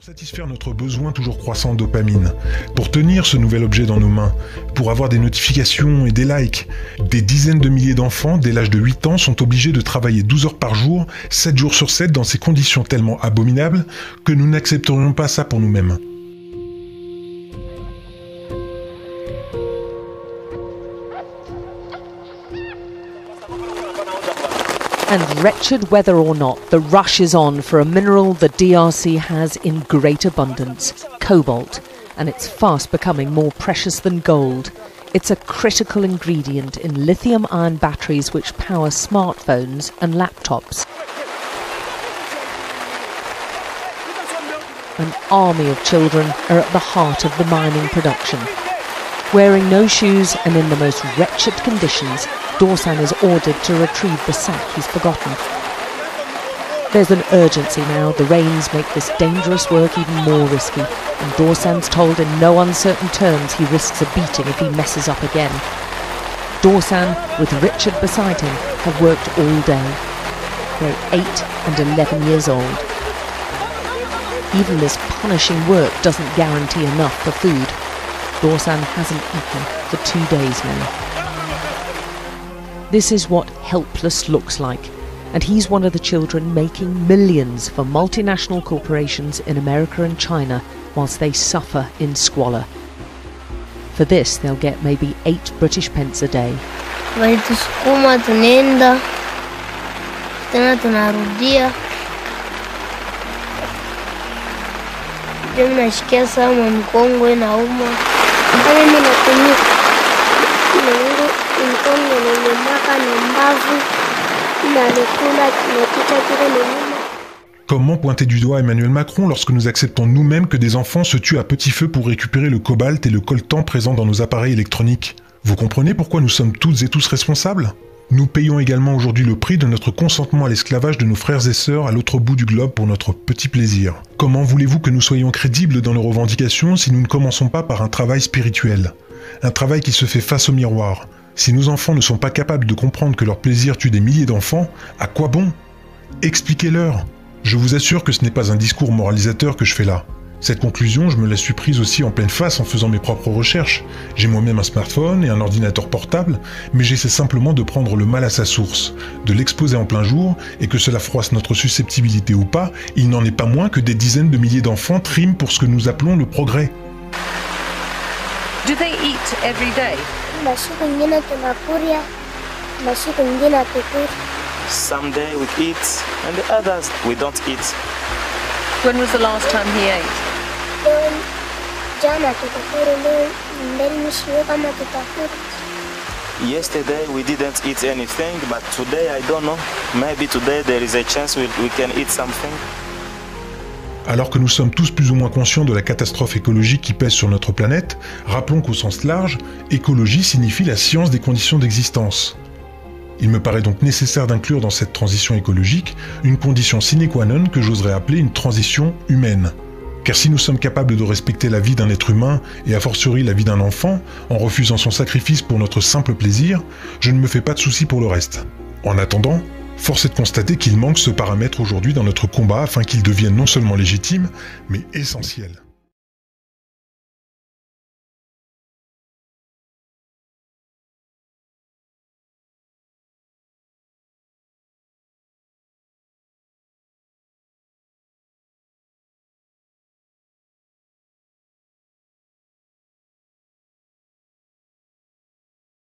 Satisfaire notre besoin toujours croissant en dopamine, pour tenir ce nouvel objet dans nos mains, pour avoir des notifications et des likes, des dizaines de milliers d'enfants dès l'âge de 8 ans sont obligés de travailler 12 heures par jour, 7 jours sur 7 dans ces conditions tellement abominables que nous n'accepterions pas ça pour nous-mêmes. And wretched whether or not, the rush is on for a mineral the DRC has in great abundance, cobalt, and it's fast becoming more precious than gold. It's a critical ingredient in lithium-ion batteries which power smartphones and laptops. An army of children are at the heart of the mining production. Wearing no shoes and in the most wretched conditions, Dorsan is ordered to retrieve the sack he's forgotten. There's an urgency now. The rains make this dangerous work even more risky, and Dorsan's told in no uncertain terms he risks a beating if he messes up again. Dorsan, with Richard beside him, have worked all day. They're 8 and 11 years old. Even this punishing work doesn't guarantee enough for food. Dorsan hasn't eaten for 2 days now. This is what helpless looks like, and he's one of the children making millions for multinational corporations in America and China whilst they suffer in squalor. For this, they'll get maybe 8 British pence a day. Walitusukuma tunaenda tena tunarudia. Mimi nashikia sana mkongo inauma. Mimi natumia mkongo nilimaka na mbavu na nikula kinapita kile mimi. Comment pointer du doigt Emmanuel Macron lorsque nous acceptons nous-mêmes que des enfants se tuent à petit feu pour récupérer le cobalt et le coltan présents dans nos appareils électroniques? Vous comprenez pourquoi nous sommes toutes et tous responsables? Nous payons également aujourd'hui le prix de notre consentement à l'esclavage de nos frères et sœurs à l'autre bout du globe pour notre petit plaisir. Comment voulez-vous que nous soyons crédibles dans nos revendications si nous ne commençons pas par un travail spirituel? Un travail qui se fait face au miroir. Si nos enfants ne sont pas capables de comprendre que leur plaisir tue des milliers d'enfants, à quoi bon? Expliquez-leur. Je vous assure que ce n'est pas un discours moralisateur que je fais là. Cette conclusion, je me la suis prise aussi en pleine face en faisant mes propres recherches. J'ai moi-même un smartphone et un ordinateur portable, mais j'essaie simplement de prendre le mal à sa source, de l'exposer en plein jour, et que cela froisse notre susceptibilité ou pas, il n'en est pas moins que des dizaines de milliers d'enfants triment pour ce que nous appelons le progrès. Do they eat every day? Some day we eat and the others we don't eat. When was the last time he ate? Yesterday we didn't eat anything, but today I don't know. Maybe today there is a chance we can eat something. Alors que nous sommes tous plus ou moins conscients de la catastrophe écologique qui pèse sur notre planète, rappelons qu'au sens large, écologie signifie la science des conditions d'existence. Il me paraît donc nécessaire d'inclure dans cette transition écologique une condition sine qua non que j'oserais appeler une transition humaine. Car si nous sommes capables de respecter la vie d'un être humain et a fortiori la vie d'un enfant, en refusant son sacrifice pour notre simple plaisir, je ne me fais pas de soucis pour le reste. En attendant, force est de constater qu'il manque ce paramètre aujourd'hui dans notre combat afin qu'il devienne non seulement légitime, mais essentiel.